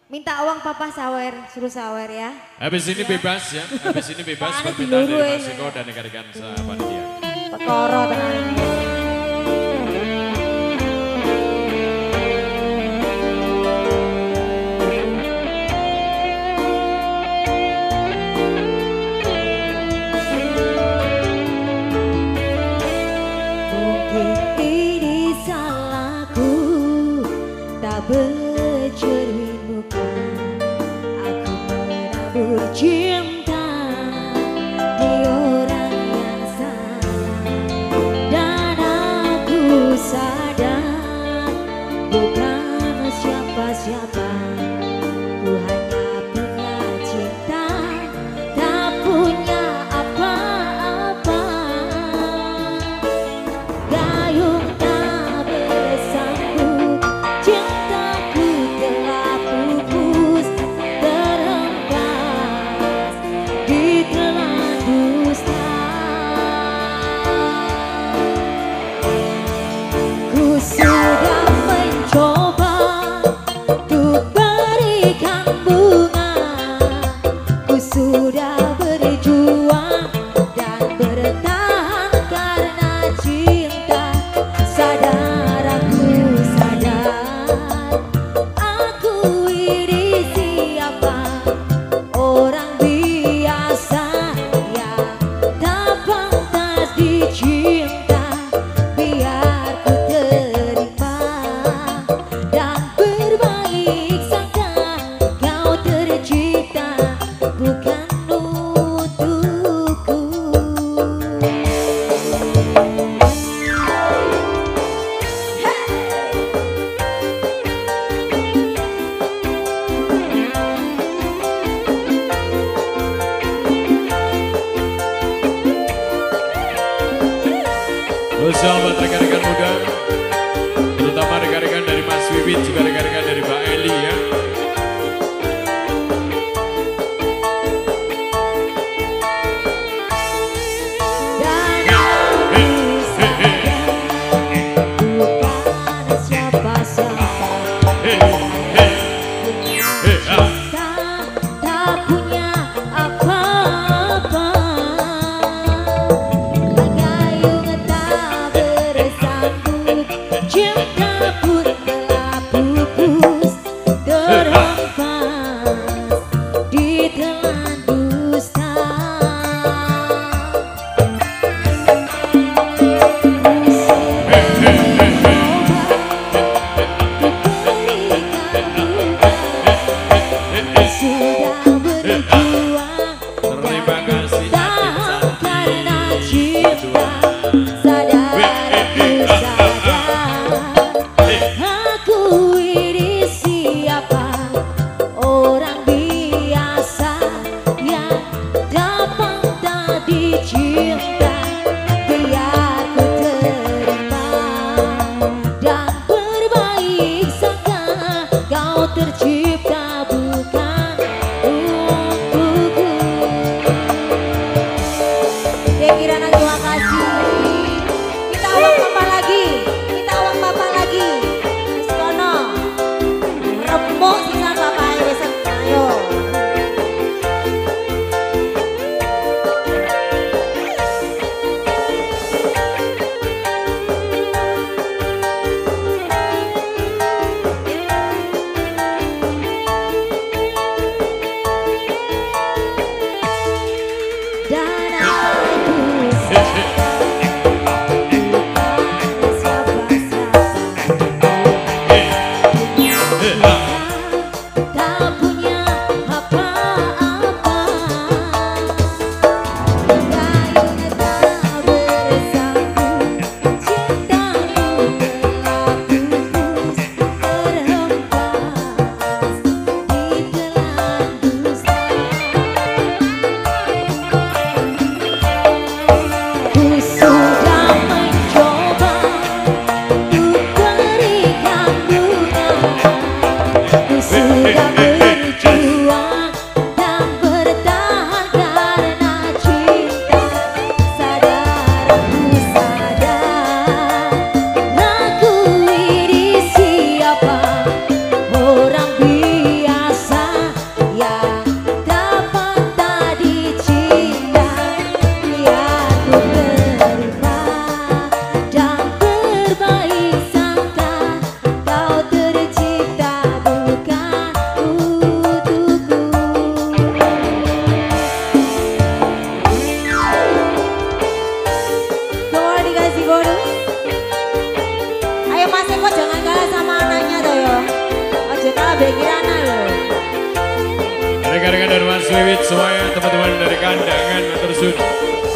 Minta uang papa sawer, suruh sawer ya. Habis ini bebas ya, habis ini bebas permintaan dari Mas Eko dan rekan-rekan panitia. Pekoro tenan. Bercermin muka, aku menabur cinta di orang yang salah, dan aku sadar bukan siapa-siapa, ku hanya punya cinta, tak punya apa-apa. Gayung tak bersambut, cintaku telah pupus, terhempas di telan dusta. Ku sudah mencoba untuk berikan bunga, ku sudah berjuang dan bertahan karena cinta. Sadar aku sadar, aku ini siapa, orang biasa yang tak pantas dicinta. Biar ku terima dan berbaik sangka, kau tercipta bukan untukku. Khususnya buat rekan-rekan muda, terutama rekan-rekan dari Mas Wiwit, juga rekan-rekan dari Mbak Eli ya. Dan aku sadar bukan siapa-siapa, cinta tak punya apa-apa. Gayung tak bersambut, cinta pun telah pupus, terhempas di telan dusta. Sudah berjuang Terima kasih. tahan karena cinta. Sadar aku sadar, aku ini siapa, orang biasa yang dapat tak dicinta. Biar ku terima dan berbaik sangka, kau tercipta bukan untukku. Kirana terima kasih. Kita uang papa lagi, kita uang papa lagi. Sekono, remuk sisa papa wis ayo. Dan aku tak punya apa-apa. Gayung tak bersambut, cintaku telah pupus, terhempas di telan dusta. Ku sudah mencoba untuk berikan bunga, ku sudah berjuang dan bertahan karena cinta. Sadar aku sadar, aku ini siapa, orang biasa Kirana loh. Rekan-rekan dari Mas Wiwit semuanya, teman-teman dari kandangan tersun.